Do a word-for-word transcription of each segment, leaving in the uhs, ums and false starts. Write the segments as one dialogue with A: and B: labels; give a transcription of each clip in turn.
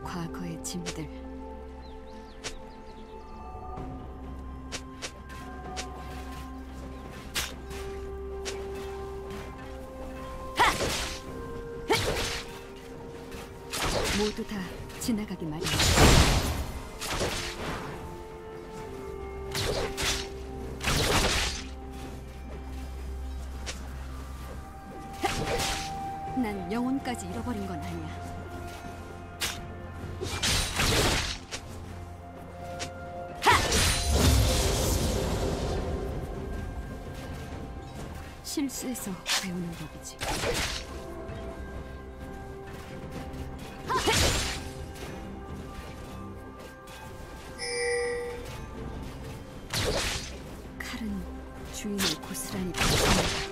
A: 과거의 짐들. 모두 다 지나가기 마련. 난 영혼까지 잃어버린 건 아니야. 실수해서 배우는 법이지. 칼은 주인을 고스란히 받습니다.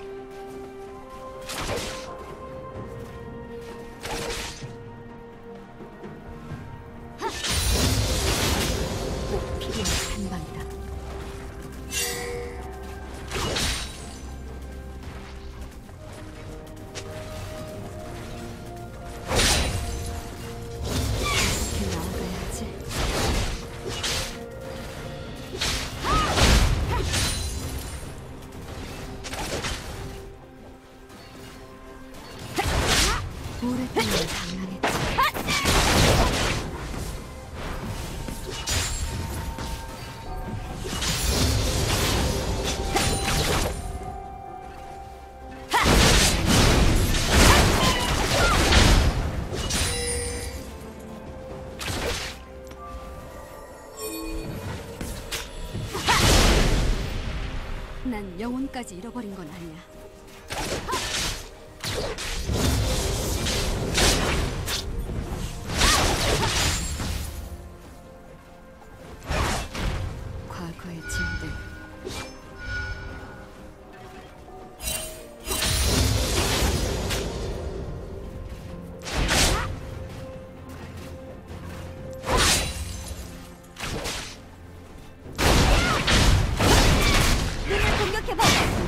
A: 꼭 필요한 한방이다. 오랫동안 장난했지. 난 영혼까지 잃어버린 건 아니야. 과거의 짐들. 눈을 공격해봐.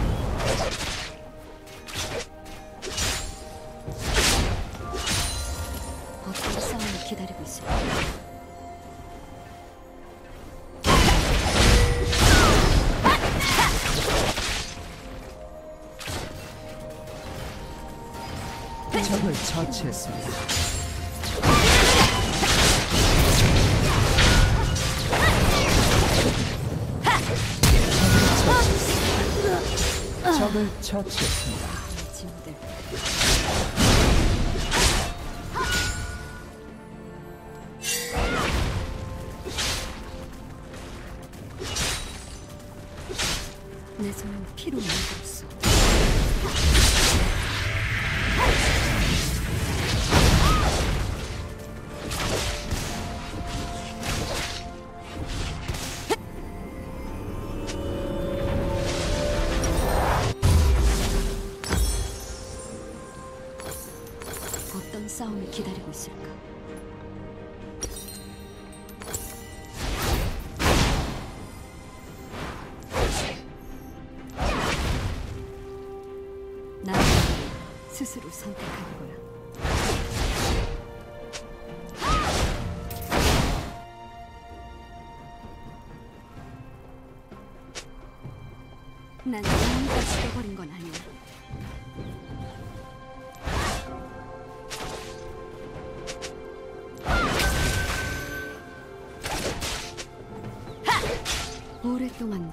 A: 어떤 싸움을 기다리고 있을까?
B: 적을 처치했습니다. 적을 처치했습니다.
A: 짐들. 내 손은 피로 물들었어. 어떤 싸움이 기다리고 있을까? 나는 스스로 선택하는 거야. 난 영혼까지 잃어버린 건 아니야. 오랫동안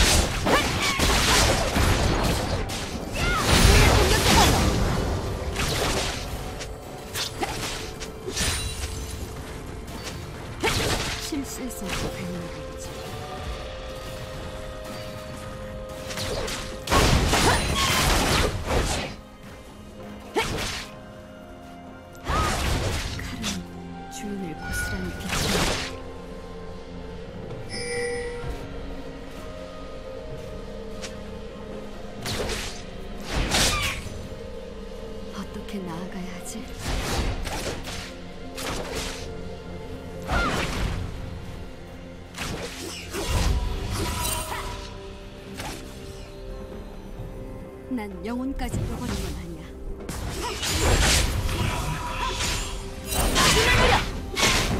A: 실수해서 배우는 거지. 칼은 주인을 고스란히 비친다. 어떻게 나아가야 하지? 난 영혼까지 잃어버린 건 아니야.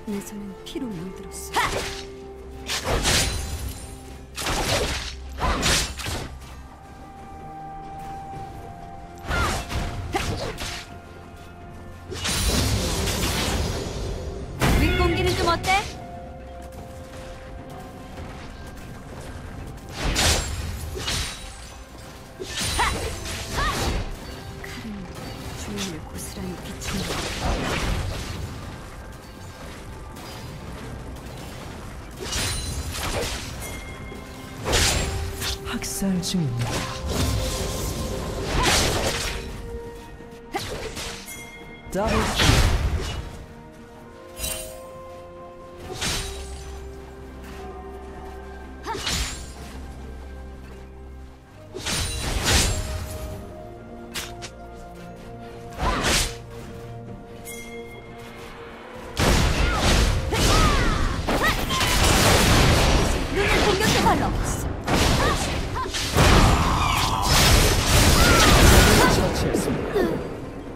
A: 내 손은 피로 물들었어. 윗공기는 좀 어때? 칼은 주인을 고스란히 비춘다.
B: 학살 중입니다. 더블 킬.
A: 눈을 공격해 발로.
B: 처치했습니다.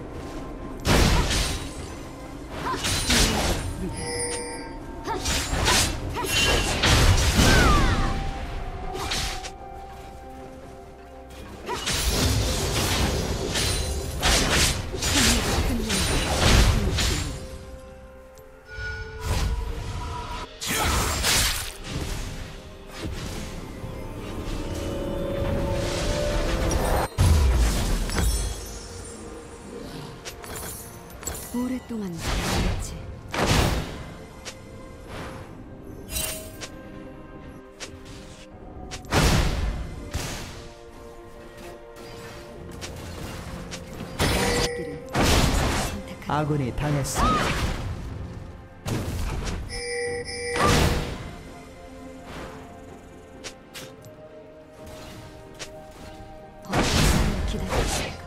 A: 오랫동안 기다렸지. 길을 선택한
B: 아군이 당했습니다.
A: 어떤 사람을 기다렸을까?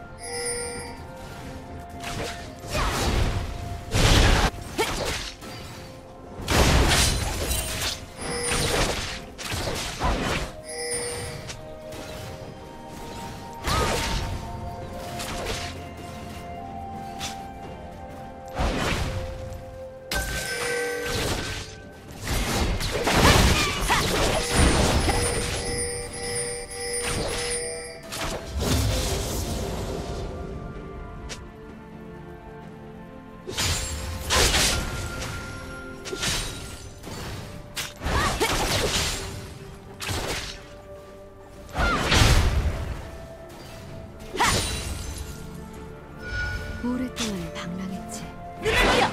A: 오랫동안 방랑했지. 눈을 돌려!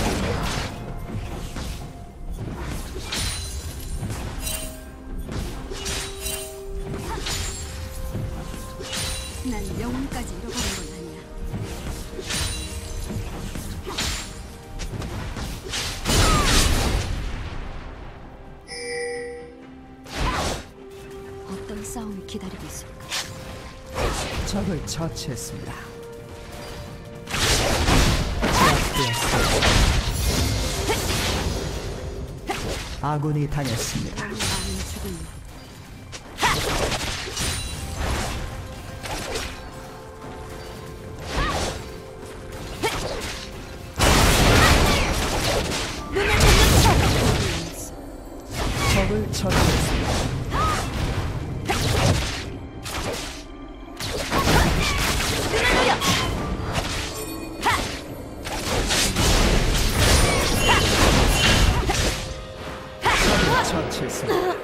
A: 난 영혼까지 잃어버린 건 아니야. 어떤 싸움이 기다리고 있을까?
B: 적을 처치했습니다. 아군이 당했습니다.
A: 많은 죽음. 눈을 공격해!
B: 적을 처치했습니다. 처치했습니다.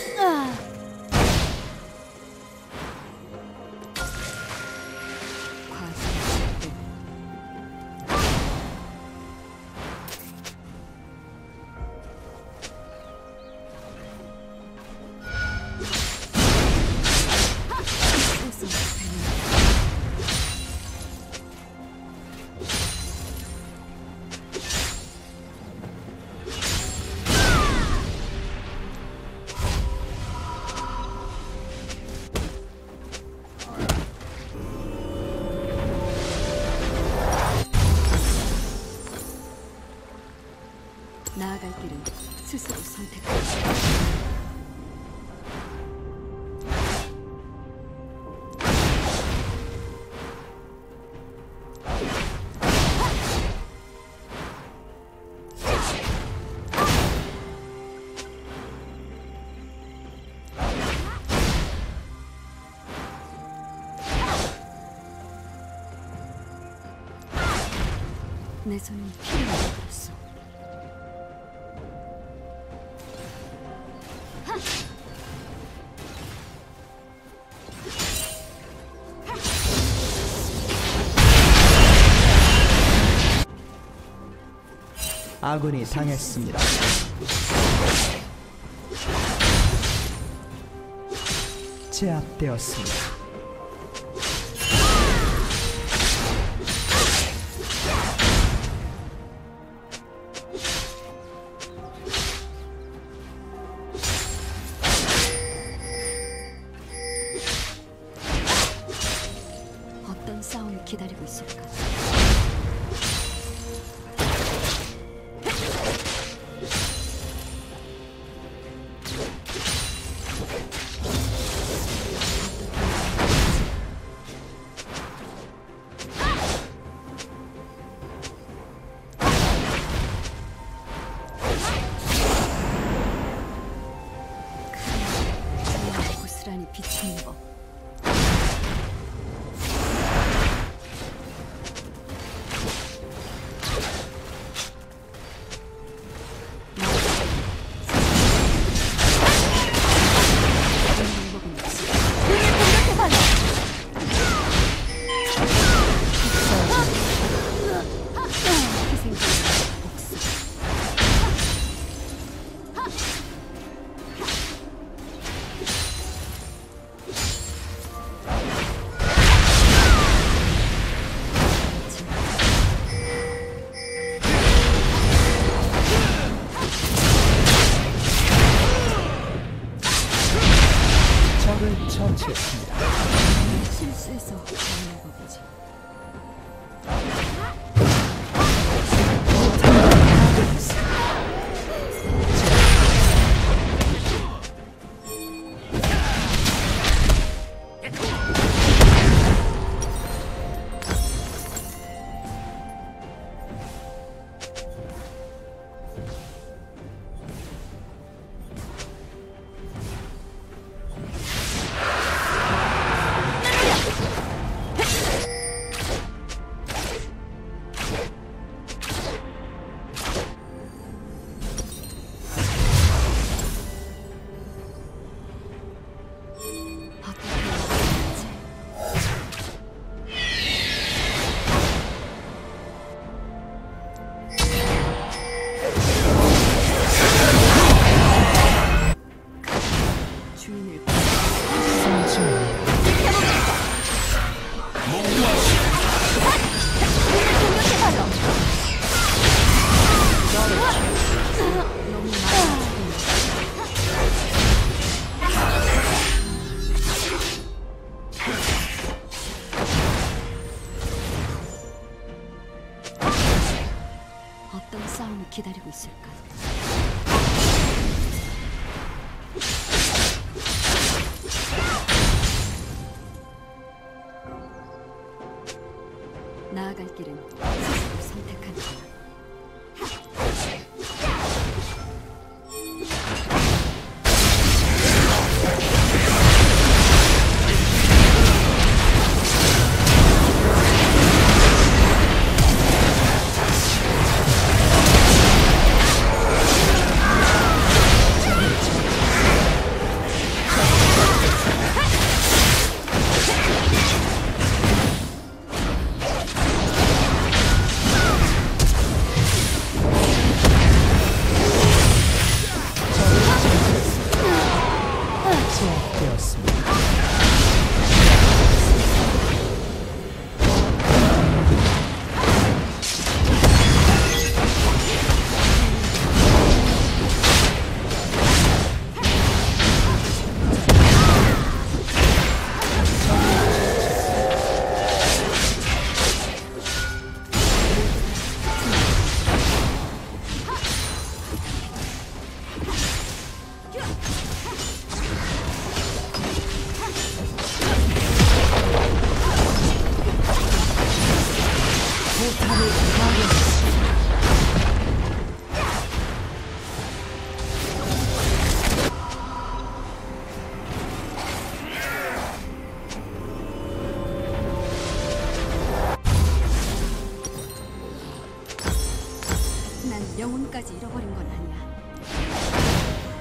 A: 나아갈 길은 스스로 선택하지. 내 손은 피를 흘렸어.
B: 아군이 당했습니다. 제압되었습니다.
A: 어떤 싸움을 기다리고 있을까? 그래, 고스란히 비치는 법.
B: 적을 처치했습니다.
A: 실수해서 당한 거지. 주인을 너무 많아. 어떤 싸움을 기다리고 있을까? 나아갈 길은 스스로 선택하는 거야.
B: 제압되었습니다.
A: 영혼까지 잃어버린 건 아니야.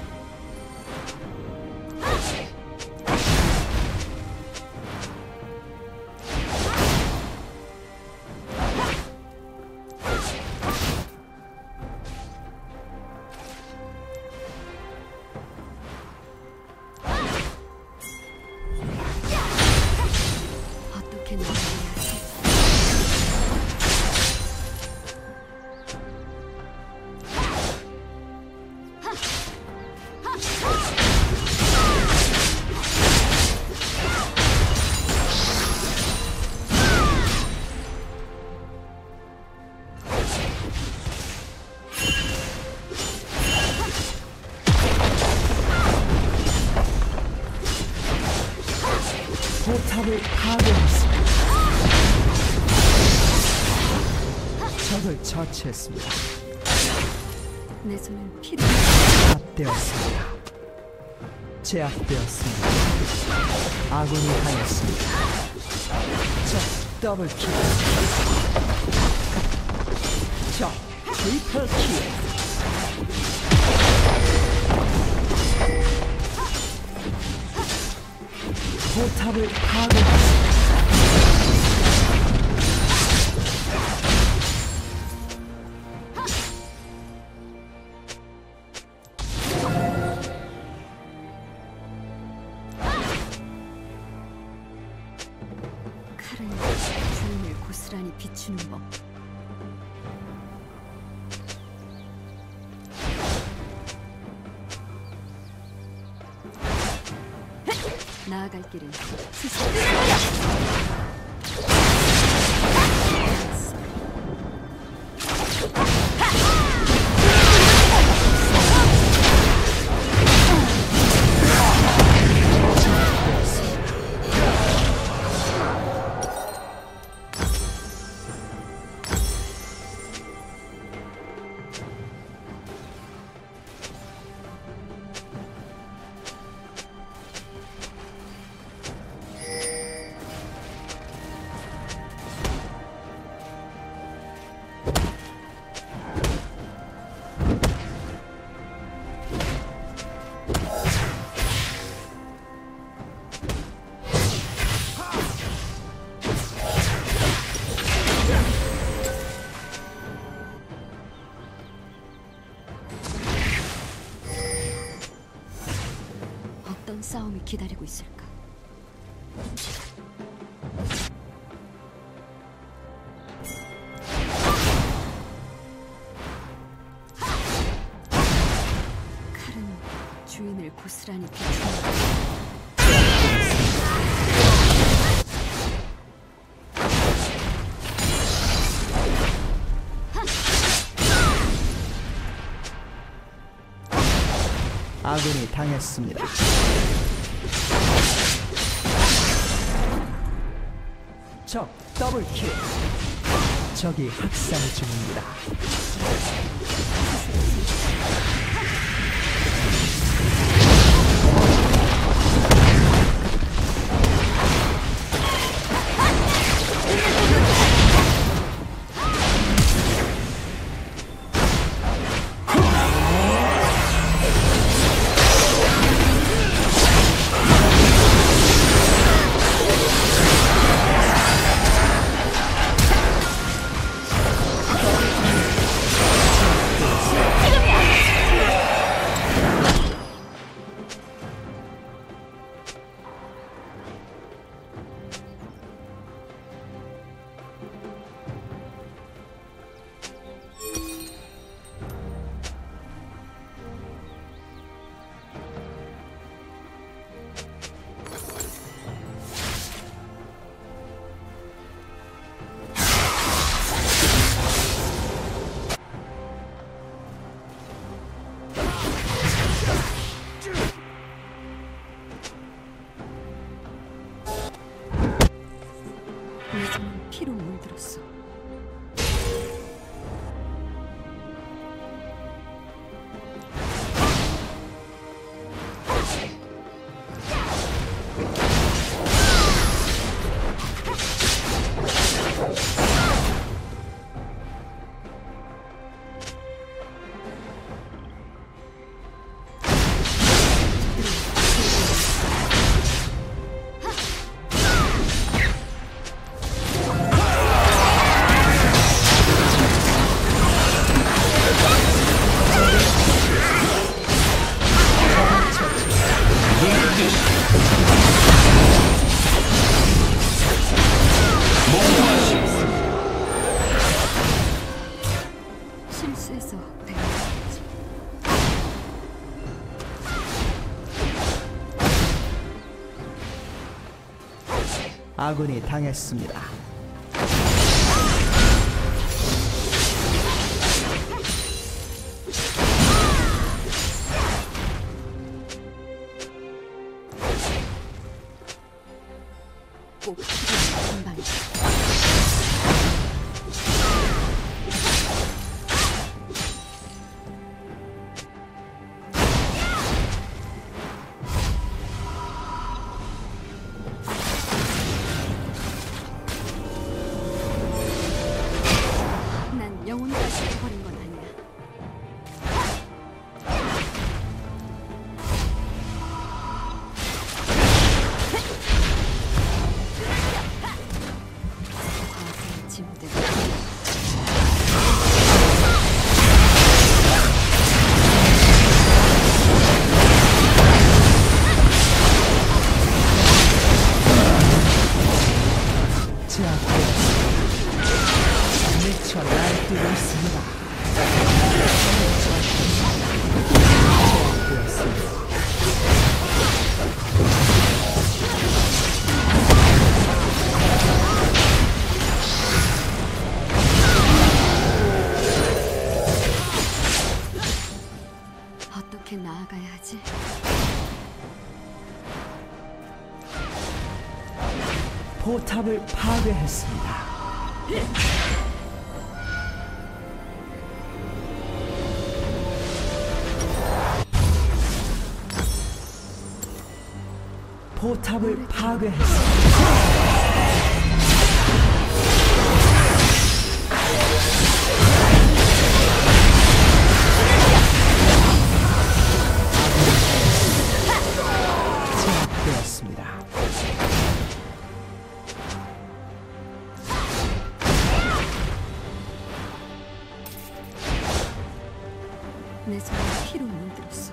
A: 어떻게 나아야 하지?
B: 포탑을 파괴했습니다. 적을 처치했습니다.
A: 내 손은 피로
B: 제압되었습니다. 제압되었습니다. 아군이 당했습니다. 적 더블킬. 적 트리플킬. 포탑을 파괴했습니다.
A: 칼은 주인을 고스란히 비추는 법. 나아갈 길은 스스로. 어떤 싸움이 기다리고 있을까? 칼은 주인을 고스란히 비추는 법.
B: 아군이 당했습니다. 적 더블킬. 적이 학살 중입니다.
A: 내 손은 피로 물들었어.
B: 아군이 당했습니다.
A: 꼭 필요한 한방이다. 난 영혼까지 잃어버린 건 아니야. 과거의 짐들.
B: 제압되었습니다. 미쳐 날뛰고 있습니다. 제압되었습니다.
A: 어떻게 나아가야 하지?
B: 포탑을 파괴했습니다. 포탑을 파괴했습니다. 제압되었습니다.
A: 내 손에 피로 물들었어.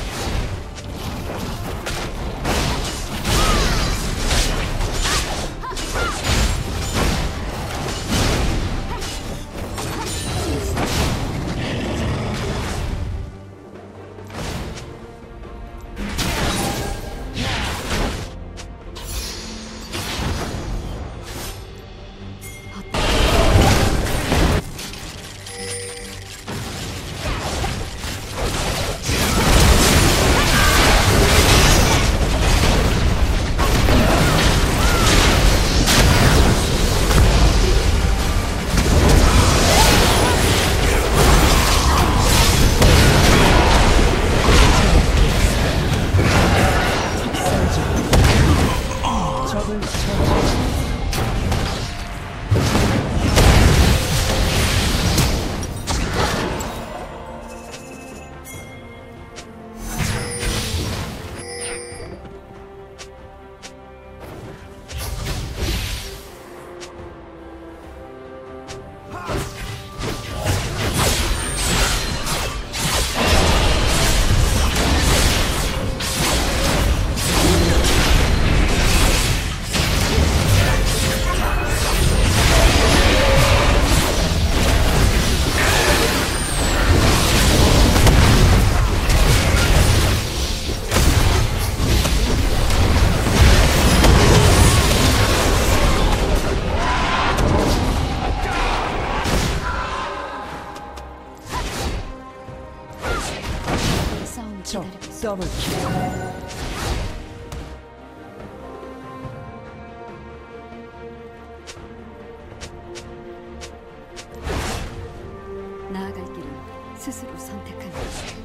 A: 적을 처치했습니다. 싸움이
B: 적
A: 기다리고 있어.
B: 더블킬.
A: 나아갈 길은 스스로 선택하는 거지.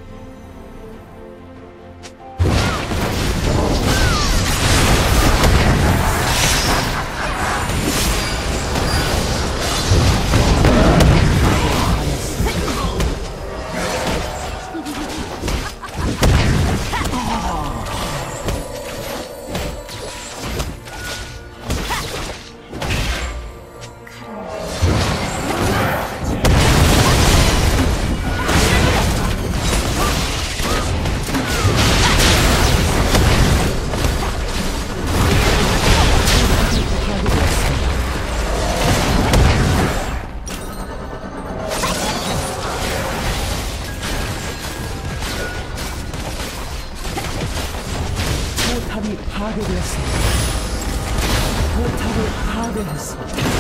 A: 포탑이 파괴되었습니다. 포탑을
B: 파괴했습니다.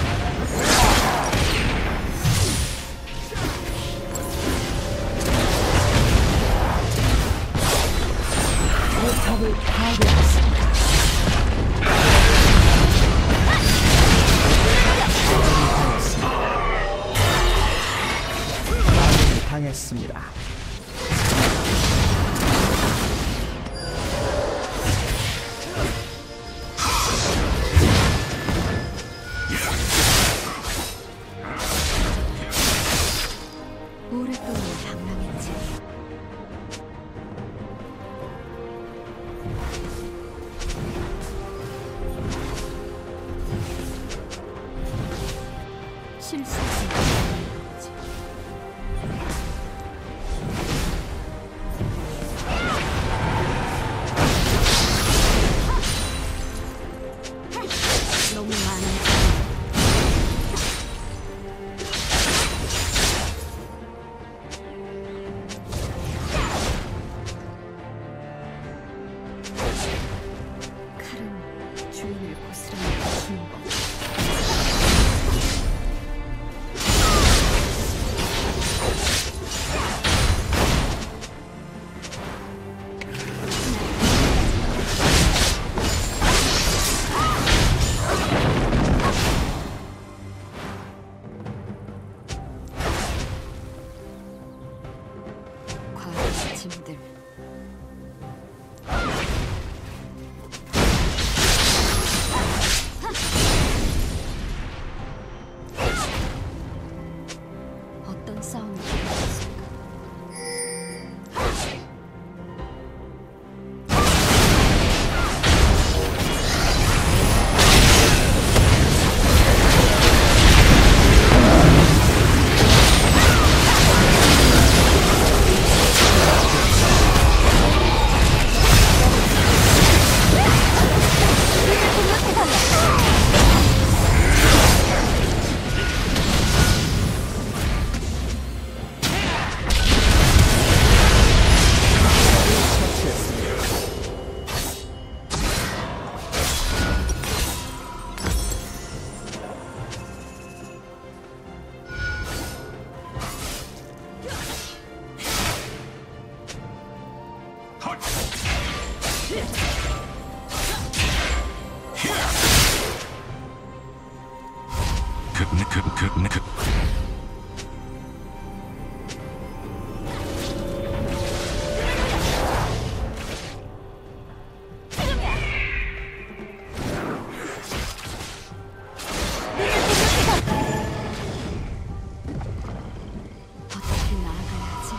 B: 포탑을 파괴했습니다. 아군이 당했습니다.
A: 오랫동안 방랑했지. 실수해서 방랑한 거지. 너무 많이 칼은 주인을 고스란히 맞추는 법. 과거의 짐들. 어떤 싸움이 일어났을까?
C: 그, 그, 그, 그.
A: 어떻게 나아가야 하지?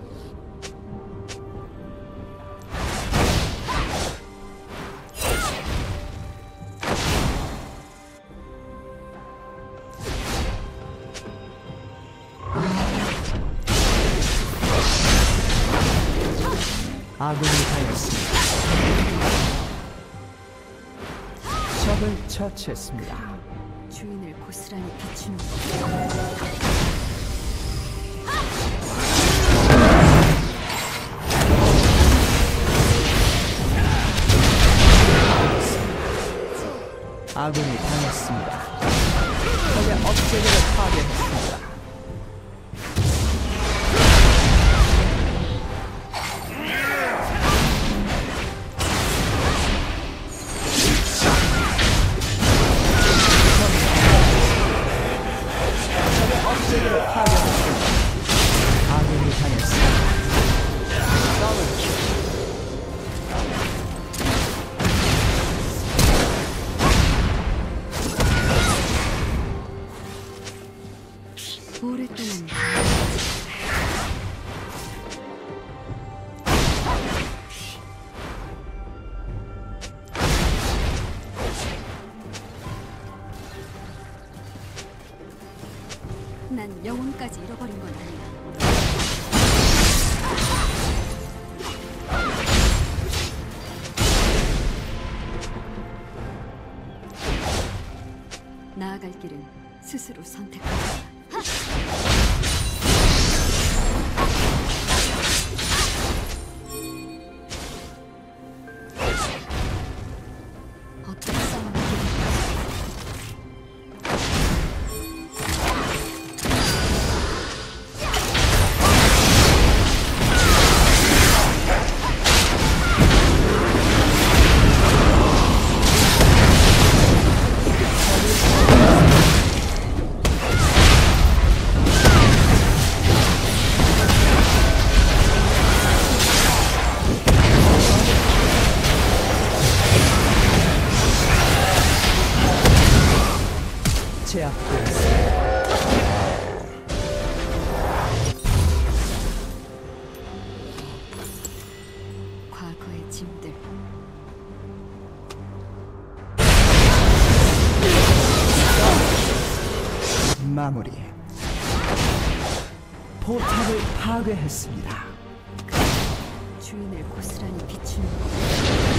B: 아군이 당했습니다. 적을 처치했습니다.
A: 주인을 고스란히 비추는 법.
B: 아군이 당했습니다. 적의 업체계를 파괴했습니다. 적의 업체계를 파괴했습니다. 아군이 당했습니다. 더블킬.
A: 오랫동안 난 영혼까지 잃어버린 건 아니야. 나아갈 길은 스스로 선택한다. 어떤 싸움이 일어날지
B: 마무리. 포탑을 파괴했습니다.
A: 주인을 고스란히 비추는 것.